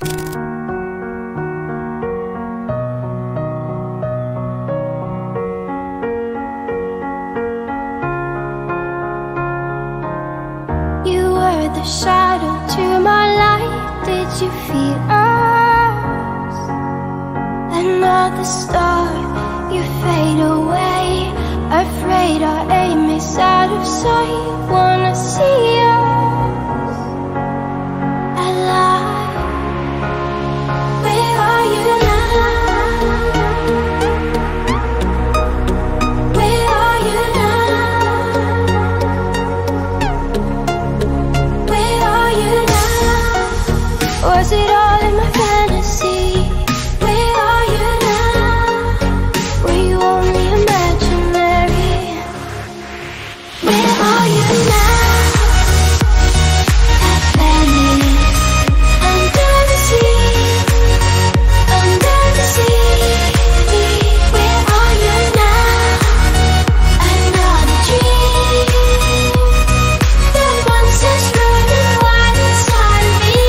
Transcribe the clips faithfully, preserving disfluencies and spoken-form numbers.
The shadow to my light, did you feel us? Another star, you fade away. Afraid our aim is out of sight. Wanna see us alive. Where are you now? Where are you now? Was it all in my fantasy? Where are you now? Were you only imaginary? Where are you now? Atlantis, under the sea, under the sea. Where are you now? Another dream. The monsters running wild inside of me.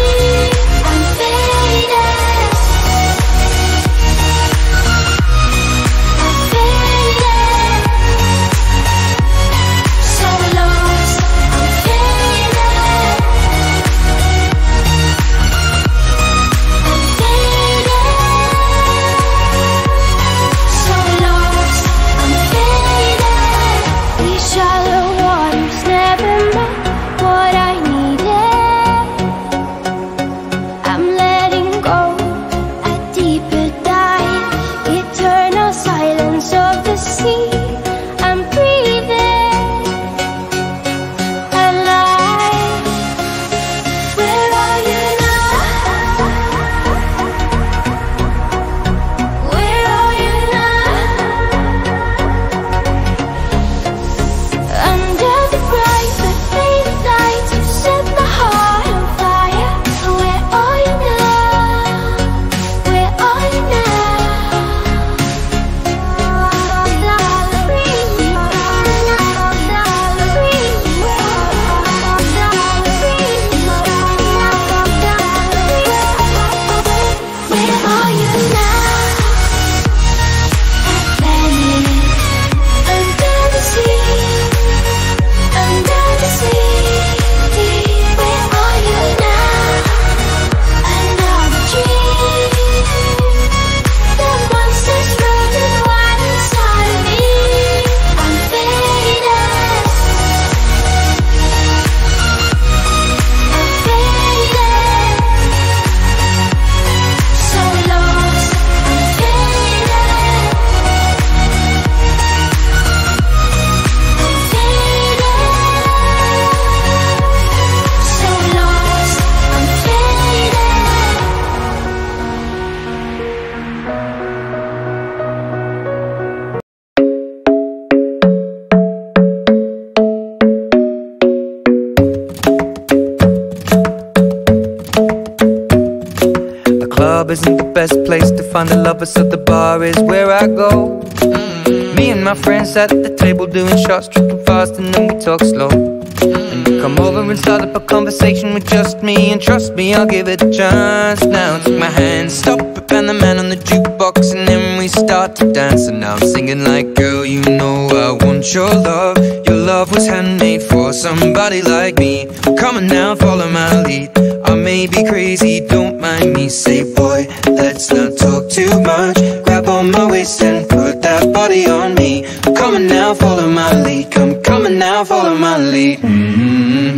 Isn't the best place to find the lovers, so the bar is where I go. Mm-hmm. Me and my friends at the table doing shots, tripping fast, and then we talk slow. Mm-hmm. And you come over and start up a conversation with just me, and trust me, I'll give it a chance. Now take my hand, stop it, and the man on the jukebox, and then we start to dance. And now I'm singing like, girl, you know I want your love. Your love was handmade for somebody like me. Come on now, follow my lead. I may be crazy, don't mind me. Say, boy, let's not talk too much. Grab on my waist and put that body on me. Come on now, follow my lead. Come, come on now, follow my lead. Mm-hmm.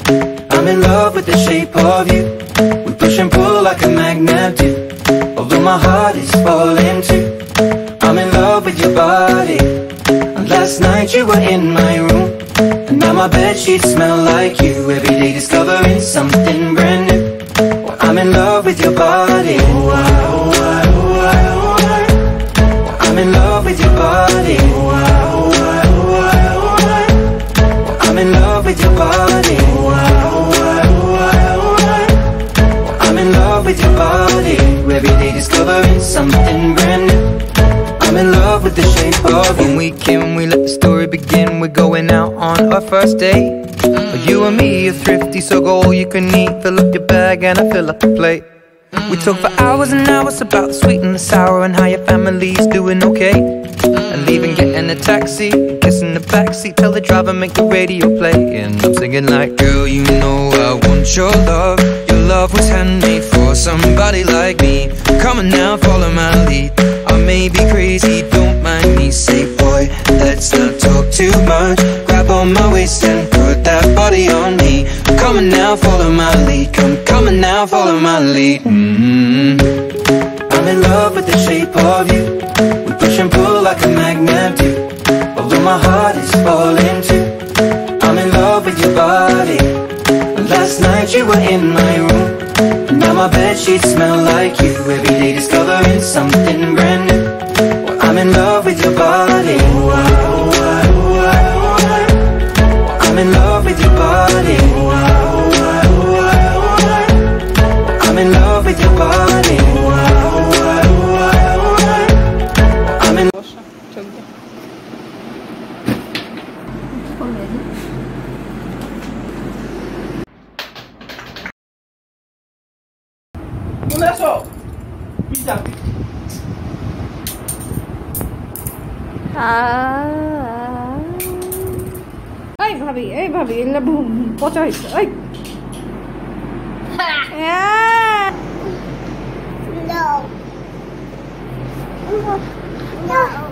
I'm in love with the shape of you. We push and pull like a magnet do. Although my heart is falling too. I'm in love with your body. And last night you were in my room, and now my bedsheets smell like you. Every day discovering something brand new. Well, I'm in love with your body. Oh, I, oh, I, oh, I, oh, I. Well, I'm in love with your body. Oh, I, oh, I, oh, I, oh, I. Well, I'm in love with your body. Oh, I, oh, I, oh, I, oh, I. Well, I'm in love with your body. Every day discovering something brand new. I'm in love with the shape of you. When we came, we let the story begin. We're going out on our first date. mm-hmm. You and me are thrifty, so go all you can eat. Fill up your bag and I fill up the plate. We talk for hours and hours about the sweet and the sour and how your family's doing okay. And leaving, getting a taxi, kissing the backseat, tell the driver make the radio play. And I'm singing like, girl, you know I want your love. Your love was handmade for somebody like me. Come on now, follow my lead. I may be crazy, don't mind me. Say, boy, let's not talk too much. Grab on my waist and put that body on me. Come on now, follow my lead. Come, come on now, follow my lead. Mm-hmm. I'm in love with the shape of you. We push and pull like a magnet do. Although my heart is falling too. I'm in love with your body. Last night you were in my room. Now my bedsheets smell like you. Every day discovering something brand new. Well, I'm in love with your body. I'm in love with your body. I'm in love with your body. I'm in. Ê भाभी, ê भाभी, là bùm, có trời, ê. Yeah. No. No.